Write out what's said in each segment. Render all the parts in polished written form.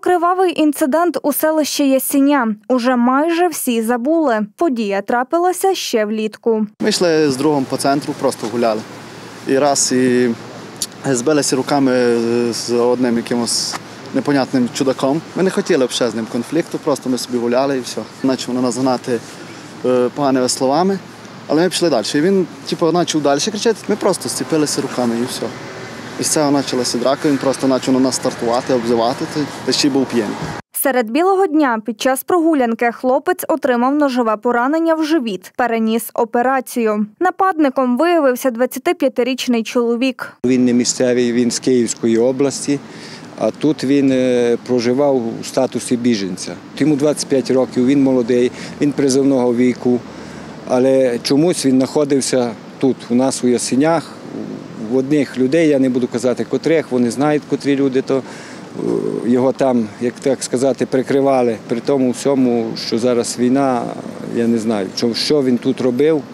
кривавий інцидент у селищі Ясіня. Уже майже всі забули. Подія трапилася ще влітку. Ми йшли з другом по центру, просто гуляли. І збилися руками з одним якимось непонятним чудаком. Ми не хотіли ще з ним конфлікту, просто ми собі гуляли і все. Почав нас гнати поганими словами, але ми пішли далі. І він почав далі кричати, ми просто зціпилися руками і все. І з цього почалася драка, він просто почав на нас стартувати, обзивати, та ще й був п'яний. Серед білого дня під час прогулянки хлопець отримав ножове поранення в живіт, переніс операцію. Нападником виявився 25-річний чоловік. Він не місцевий, він з Київської області, а тут він проживав у статусі біженця. Йому 25 років, він молодий, він призовного віку, але чомусь він знаходився тут, у нас у Ясінях. В одних людей, я не буду казати котрих, вони знають, котрі люди, то його там, як так сказати, прикривали. При тому всьому, що зараз війна, я не знаю, що він тут робив,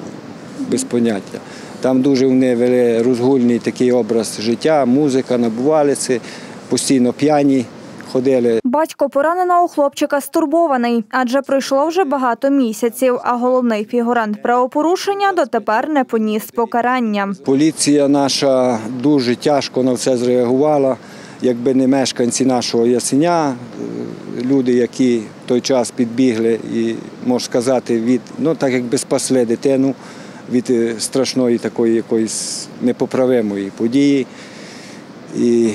без поняття. Там дуже вони вели розгульний такий образ життя, музика, набувалися, постійно п'яні ходили. Батько пораненого хлопчика стурбований, адже пройшло вже багато місяців, а головний фігурант правопорушення дотепер не поніс покарання. Поліція наша дуже тяжко на все зреагувала. Якби не мешканці нашого Ясеня, люди, які в той час підбігли і, можна сказати, так якби спасли дитину від страшної такої якоїсь непоправимої події. І,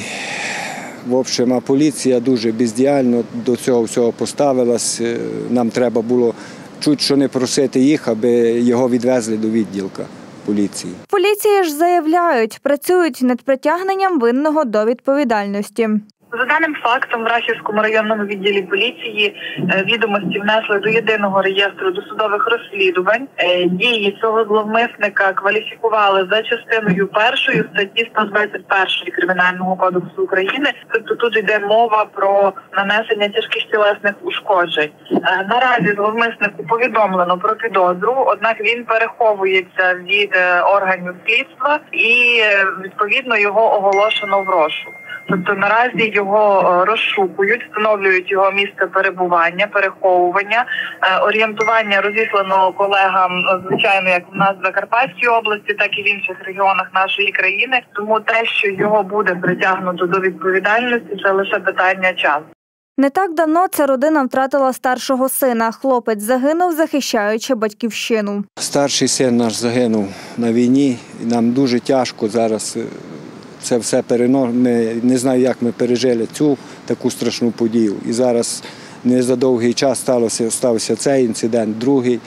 в общем, а поліція дуже бездіяльно до цього всього поставилась. Нам треба було чуть що не просити їх, аби його відвезли до відділка поліції. Поліції ж заявляють, працюють над притягненням винного до відповідальності. За даним фактом, в Рахівському районному відділі поліції відомості внесли до єдиного реєстру досудових розслідувань. Дії цього зловмисника кваліфікували за частиною 1 статті 121 Кримінального кодексу України. Тобто тут йде мова про нанесення тяжких тілесних ушкоджень. Наразі зловмиснику повідомлено про підозру, однак він переховується від органів слідства і, відповідно, його оголошено в розшук. Тобто наразі його розшукують, встановлюють його місце перебування, переховування, орієнтування розіслано колегам, звичайно, як в нас в Закарпатській області, так і в інших регіонах нашої країни. Тому те, що його буде притягнуто до відповідальності, це лише питання часу. Не так давно ця родина втратила старшого сина. Хлопець загинув, захищаючи батьківщину. Старший син наш загинув на війні, і нам дуже тяжко зараз це все не знаю, як ми пережили цю таку страшну подію. І зараз не за довгий час стався цей інцидент, другий.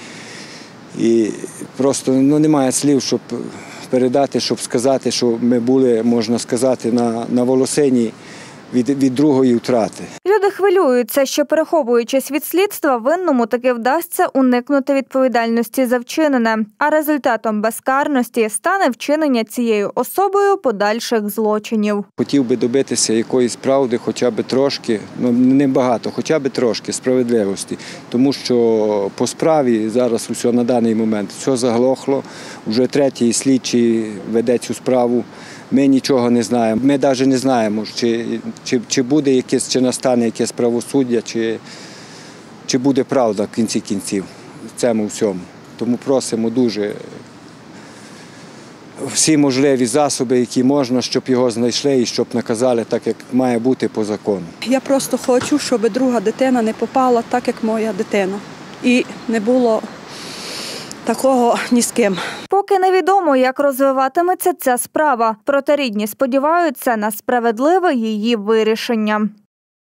І просто немає слів, щоб передати, щоб сказати, що ми були, можна сказати, на волосині від другої втрати. Люди хвилюються, що, переховуючись від слідства, винному таки вдасться уникнути відповідальності за вчинене, а результатом безкарності стане вчинення цією особою подальших злочинів. Хотів би добитися якоїсь правди, хоча б трошки, не багато, хоча б трошки справедливості, тому що по справі зараз усе на даний момент все заглохло, вже третій слідчий веде цю справу. Ми нічого не знаємо. Ми навіть не знаємо, чи буде якесь, чи настане якесь правосуддя, чи буде правда в кінці кінців в цьому всьому. Тому просимо дуже всі можливі засоби, які можна, щоб його знайшли і щоб наказали так, як має бути по закону. Я просто хочу, щоб друга дитина не попала так, як моя дитина. І не було такого ні з ким. Поки невідомо, як розвиватиметься ця справа, проте рідні сподіваються на справедливе її вирішення.